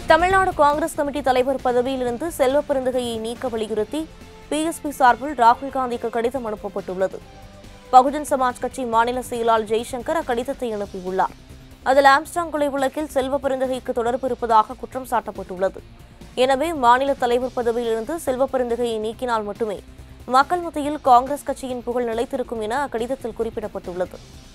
Tamil Nadu Congress committee தலைவர் பதவியிலிருந்து செல்வ பெருந்தகையை நீக்க வலியுறுத்தி பிஎஸ்பி சார்பில் ராகுல் காந்திக்கு கடிதம் அனுப்பப்பட்டுள்ளது. பகுஜன் சமாஜ் கட்சி மாநில செயலாளர் ஜெய்சங்கர் அக்கடிதத்தை அனுப்பியுள்ளார். அதில் ஆம்ஸ்ட்ராங் கொலை வழக்கில் செல்வ பெருந்தகைக்கு தொடர்பு இருப்பதாக குற்றம் சாட்டப்பட்டுள்ளது. எனவே மாநில தலைவர் பதவியிலிருந்து செல்வ பெருந்தகையை நீக்கினால் மட்டுமே மக்கள் மத்தியில் காங்கிரஸ் கட்சியின் புகழ் நிலைத்திருக்கும் என அக்கடிதத்தில் குறிப்பிடப்பட்டுள்ளது.